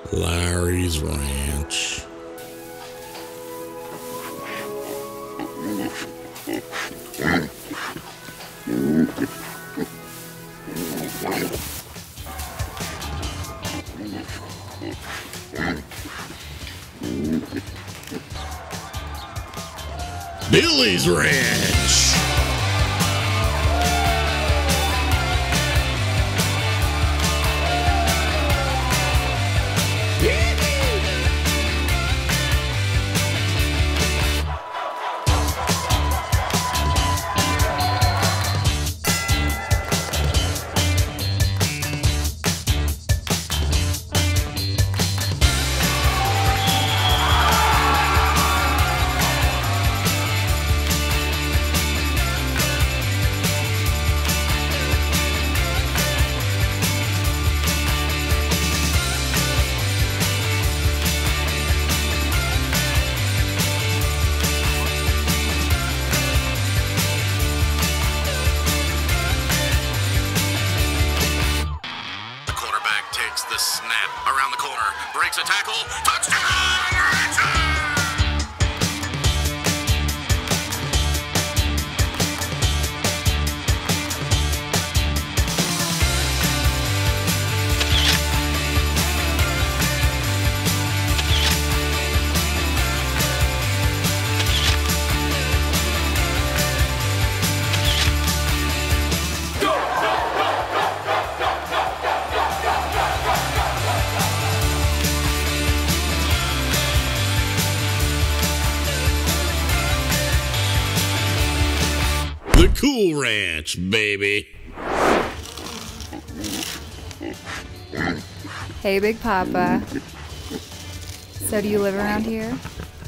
Larry's Ranch. Billy's Ranch. The snap around the corner, breaks a tackle, touchdown! The Cool Ranch, baby. Hey, Big Papa. So do you live around here?